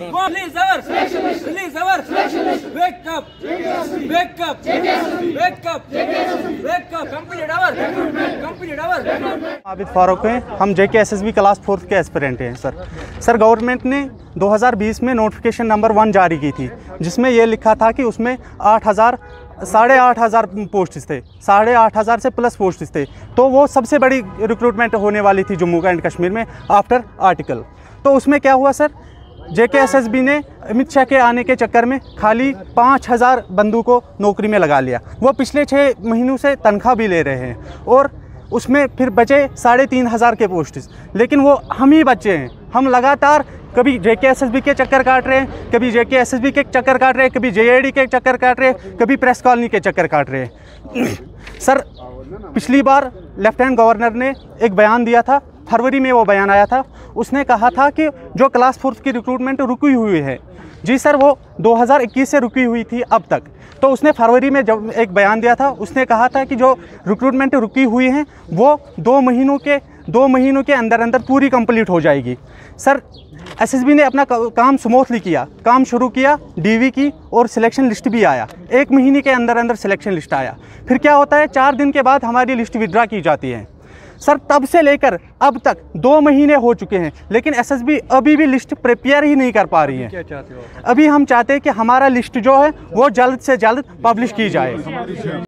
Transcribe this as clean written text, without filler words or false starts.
Release our wake up. Completed our. Abid Farooq हैं, हम JKSSB class 4 के एस्पिरेंट हैं सर। गवर्नमेंट ने 2020 में नोटिफिकेशन नंबर 1 जारी की थी, जिसमें ये लिखा था कि उसमें 8,000 पोस्ट थे, 8,500 से प्लस पोस्ट थे। तो वो सबसे बड़ी रिक्रूटमेंट होने वाली थी जम्मू एंड कश्मीर में आफ्टर आर्टिकल। तो उसमें क्या हुआ सर, JKSSB ने अमित शाह के आने के चक्कर में खाली 5,000 बंदों को नौकरी में लगा लिया। वो पिछले 6 महीनों से तनख्वाह भी ले रहे हैं और उसमें फिर बचे 3,500 के पोस्ट। लेकिन वो हम ही बच्चे हैं, हम लगातार कभी JKSSB के चक्कर काट रहे हैं, कभी JKSSB के चक्कर काट रहे हैं, कभी JAD के चक्कर काट रहे हैं, कभी प्रेस कॉलोनी के चक्कर काट रहे हैं। सर पिछली बार लेफ्टिनेंट गवर्नर ने एक बयान दिया था, फरवरी में वो बयान आया था। उसने कहा था कि जो क्लास 4 की रिक्रूटमेंट रुकी हुई है, जी सर, वो 2021 से रुकी हुई थी अब तक। तो उसने फरवरी में जब एक बयान दिया था, उसने कहा था कि जो रिक्रूटमेंट रुकी हुई हैं वो 2 महीनों के अंदर पूरी कंप्लीट हो जाएगी। सर SSB ने अपना काम स्मूथली किया, काम शुरू किया, DV की और सिलेक्शन लिस्ट भी आया। 1 महीने के अंदर सिलेक्शन लिस्ट आया। फिर क्या होता है, 4 दिन के बाद हमारी लिस्ट विड्रा की जाती है। सर तब से लेकर अब तक 2 महीने हो चुके हैं, लेकिन SSB अभी भी लिस्ट प्रिपेयर ही नहीं कर पा रही है। क्या चाहते हो? अभी हम चाहते हैं कि हमारा लिस्ट जो है वो जल्द से जल्द पब्लिश की जाए।